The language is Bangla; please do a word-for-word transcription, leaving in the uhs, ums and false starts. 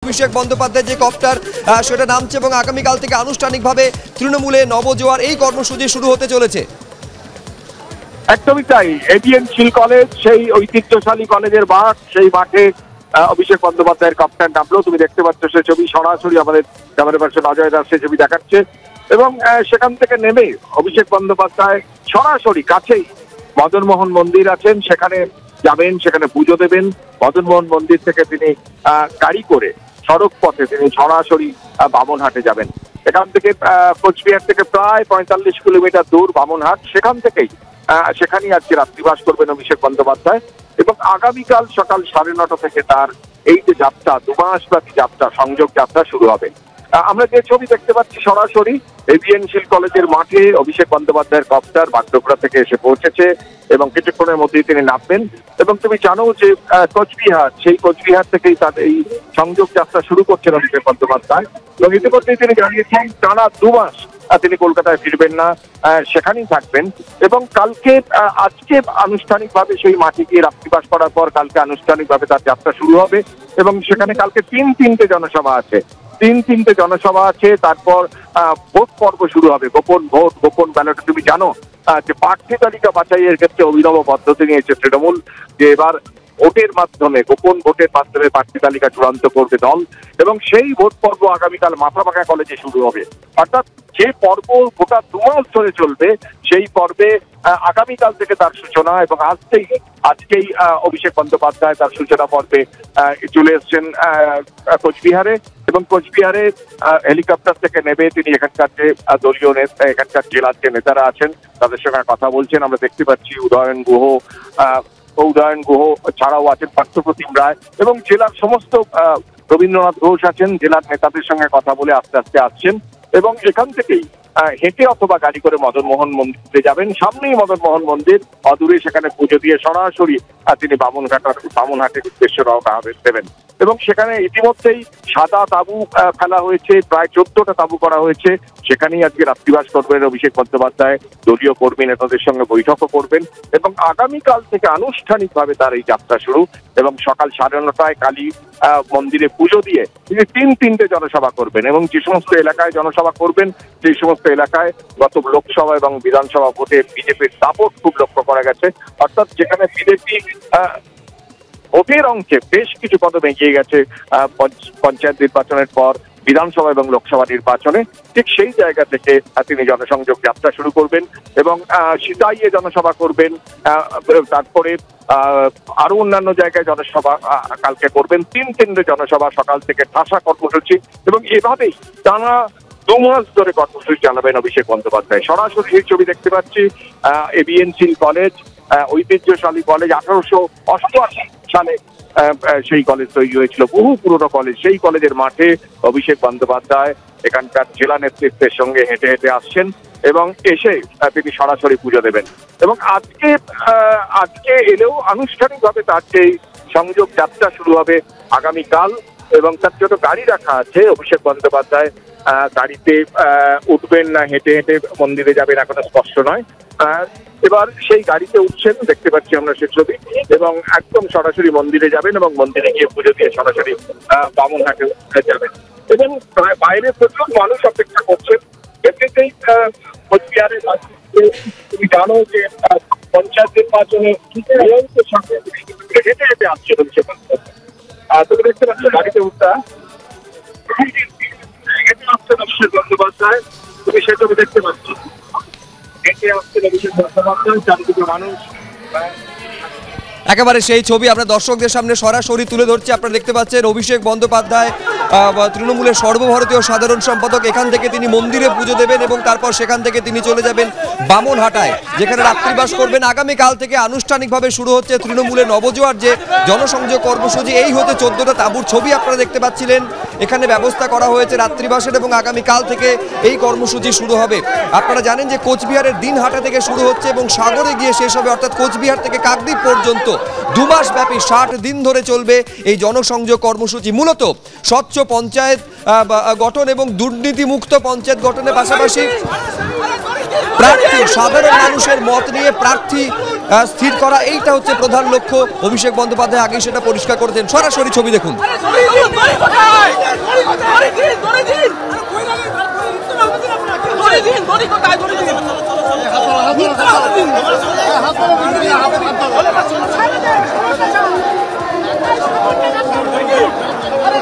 অভিষেক বন্দ্যোপাধ্যায়ের যে কপ্টার সেটা নামছে এবং আগামীকাল থেকে আনুষ্ঠানিকভাবে তৃণমূলে নবজোয়ার এই কর্মসূচি শুরু হতে চলেছে। একদমই তাই। এবিএন শিল কলেজ, সেই ঐতিহ্যশালী কলেজের মাঠ, সেই মাঠে অভিষেক বন্দ্যোপাধ্যায়ের কপ্টার নামলো। তুমি দেখতে পাচ্ছ সে ছবি সরাসরি আমাদের ক্যামেরা পার্সন অজয় দাস সেই ছবি দেখাচ্ছে এবং সেখান থেকে নেমে অভিষেক বন্দ্যোপাধ্যায় সরাসরি কাছেই মদন মোহন মন্দির আছেন, সেখানে যাবেন, সেখানে পুজো দেবেন। মদন মোহন মন্দির থেকে তিনি গাড়ি করে সড়ক পথে তিনি সরাসরি বামনহাটে যাবেন। এখান থেকে কোচবিহার থেকে প্রায় পঁয়তাল্লিশ কিলোমিটার দূর বামনহাট, সেখান থেকেই সেখানেই আজকে রাত্রিবাস করবেন অভিষেক বন্দ্যোপাধ্যায় এবং আগামীকাল সকাল সাড়ে নটা থেকে তার এই যে যাত্রা, দু মাস ব্যাপী যাত্রা, সংযোগ যাত্রা শুরু হবে। আমরা যে ছবি দেখতে পাচ্ছি সরাসরি এবিএন শিল কলেজের মাঠে অভিষেক বন্দ্যোপাধ্যায়ের কপ্টার বাগডোগরা থেকে এসে পৌঁছেছে এবং কিছুক্ষণের মধ্যেই তিনি নামবেন। এবং তুমি জানো যে কোচবিহার, সেই কোচবিহার থেকেই তার এই সংযোগ যাত্রা শুরু করছেন অভিষেক বন্দ্যোপাধ্যায় এবং ইতিমধ্যেই তিনি জানিয়েছেন টানা দু মাস তিনি কলকাতায় ফিরবেন না, সেখানেই থাকবেন এবং কালকে আজকে আনুষ্ঠানিকভাবে সেই মাঠে গিয়ে রাত্রিবাস করার পর কালকে আনুষ্ঠানিকভাবে তার যাত্রা শুরু হবে এবং সেখানে কালকে তিন তিনটে জনসভা আছে তিন তিনটে জনসভা আছে তারপর ভোট পর্ব শুরু হবে, গোপন ভোট, গোপন ব্যালট। তুমি জানো যে প্রার্থী তালিকা বাছাইয়ের ক্ষেত্রে অভিনব পদ্ধতি নিয়েছে তৃণমূল, যে এবার ভোটের মাধ্যমে, গোপন ভোটের মাধ্যমে প্রার্থী তালিকা চূড়ান্ত করবে দল এবং সেই ভোট পর্ব আগামীকাল মাথাভাঙা কলেজে শুরু হবে। অর্থাৎ যে পর্ব গোটা দু মাস ধরে চলবে, সেই পর্বে আগামীকাল থেকে তার সূচনা এবং আজকেই আজকেই অভিষেক বন্দ্যোপাধ্যায় তার সূচনা পর্বে চলে এসছেন কোচবিহারে এবং কোচবিহারে হেলিকপ্টার থেকে নেমে তিনি এখানকার যে দলীয় নেতা, এখানকার জেলার যে নেতারা আছেন তাদের সঙ্গে কথা বলছেন। আমরা দেখতে পাচ্ছি উদয়ন গুহ আহ উদয়ন গুহ ছাড়াও আছেন পার্থপ্রতিম রায় এবং জেলার সমস্ত রবীন্দ্রনাথ ঘোষ আছেন, জেলার নেতাদের সঙ্গে কথা বলে আস্তে আস্তে আসছেন এবং এখান থেকেই হেঁটে অথবা গাড়ি করে মদন মোহন মন্দিরে যাবেন। সামনেই মদন মোহন মন্দির, অদূরে সেখানে পুজো দিয়ে সরাসরি তিনি বামনঘাটার বামনহাটের উদ্দেশ্যে রওনা দেবেন এবং সেখানে ইতিমধ্যেই সাদা তাঁবু ফেলা হয়েছে, প্রায় চোদ্দটা তাঁবু করা হয়েছে। সেখানেই আজকে রাত্রিবাস করবেন অভিষেক বন্দ্যোপাধ্যায়, দলীয় কর্মী নেতাদের সঙ্গে বৈঠকও করবেন এবং আগামীকাল থেকে আনুষ্ঠানিকভাবে তার এই যাত্রা শুরু এবং সকাল সাড়ে নটায় কালী মন্দিরে পুজো দিয়ে তিনি তিন তিনটে জনসভা করবেন এবং যে সমস্ত এলাকায় জনসভা করবেন সেই সমস্ত এলাকায় গত লোকসভা এবং বিধানসভা ভোটে বিজেপির দাপট খুব লক্ষ্য করা গেছে। অর্থাৎ যেখানে বিজেপি ভোটের অংশে বেশ কিছু কদম এগিয়ে গেছে পঞ্চায়েত নির্বাচনের পর বিধানসভা এবং লোকসভা নির্বাচনে, ঠিক সেই জায়গা থেকে তিনি জনসংযোগ যাত্রা শুরু করবেন এবং সিতাইয়ে জনসভা করবেন, তারপরে আরো অন্যান্য জায়গায় জনসভা কালকে করবেন। তিন তিনটে জনসভা সকাল থেকে ঠাসা কর্মসূচি এবং এভাবেই টানা দু মাস ধরে কর্মসূচি চালাবেন অভিষেক বন্দ্যোপাধ্যায়। সরাসরি এই ছবি দেখতে পাচ্ছি এবিএন শিল কলেজ, ঐতিহ্যশালী কলেজ, আঠারোশো অষ্টআশি সালে সেই কলেজ তৈরি হয়েছিল, বহু পুরনো কলেজ। সেই কলেজের মাঠে অভিষেক বন্দ্যোপাধ্যায় এখানকার জেলা নেতৃত্বের সঙ্গে হেঁটে হেঁটে আসছেন এবং এসে তিনি সরাসরি পুজো দেবেন এবং আজকে আজকে এলেও আনুষ্ঠানিকভাবে তার সেই সংযোগ যাত্রা শুরু হবে আগামীকাল এবং তার জন্য গাড়ি রাখা আছে। অভিষেক বন্দ্যোপাধ্যায় গাড়িতে উঠবেন না হেঁটে হেঁটে মন্দিরে যাবেন এখনো স্পষ্ট নয়। এবার সেই গাড়িতে উঠছেন, দেখতে পাচ্ছি আমরা সে ছবি, এবং একদম সরাসরি মন্দিরে যাবেন এবং মন্দিরে গিয়ে পুজো দিয়ে সরাসরি বামনহাটে যাবেন এবং বাইরে প্রচুর মানুষ অপেক্ষা করছেন। এমনিতেই কোচবিহারের তুমি জানো যে পঞ্চায়েত নির্বাচনে হেঁটে হেঁটে আসছে অভিষেক বন্দ্যোপাধ্যায়। তুমি দেখতে পাচ্ছ গাড়িতে উঠা হেঁটে আসছেন অভিষেক বন্দ্যোপাধ্যায়, তুমি সে ছবি দেখতে পাচ্ছ। হেঁটে আসছেন অভিষেক বন্দ্যোপাধ্যায়, চারিদিকে মানুষ। একেবারে সেই ছবি আমরা দর্শকদের সামনে সরাসরি তুলে ধরছি। আপনারা দেখতে পাচ্ছেন অভিষেক বন্দ্যোপাধ্যায় তৃণমূলের সর্বভারতীয় সাধারণ সম্পাদক, এখান থেকে তিনি মন্দিরে পুজো দেবেন এবং তারপর সেখান থেকে তিনি চলে যাবেন বামনহাটায়, যেখানে রাত্রিবাস করবেন। আগামীকাল থেকে আনুষ্ঠানিকভাবে শুরু হচ্ছে তৃণমূলের নবজোয়ার যে জনসংযোগ কর্মসূচি। এই হতে চোদ্দটা তাঁবুর ছবি আপনারা দেখতে পাচ্ছিলেন। এখানে ব্যবস্থা করা হয়েছে রাত্রিবাসের এবং আগামীকাল থেকে এই কর্মসূচি শুরু হবে। আপনারা জানেন যে কোচবিহারের দিনহাটা থেকে শুরু হচ্ছে এবং সাগরে গিয়ে শেষ হবে, অর্থাৎ কোচবিহার থেকে কাকদ্বীপ পর্যন্ত দু মাস ব্যাপী ষাট দিন ধরে চলবে এই জনসংযোগ কর্মসূচি। মূলত স্বচ্ছ পঞ্চায়েত গঠন এবং দুর্নীতিমুক্ত পঞ্চায়েত গঠনের পাশাপাশি প্রার্থী সাধারণ মানুষের মত নিয়ে প্রার্থী আহ, স্থির করা, এইটা হচ্ছে প্রধান লক্ষ্য। অভিষেক বন্দ্যোপাধ্যায় আগেই সেটা পরিষ্কার করেছেন। সরাসরি ছবি দেখুন।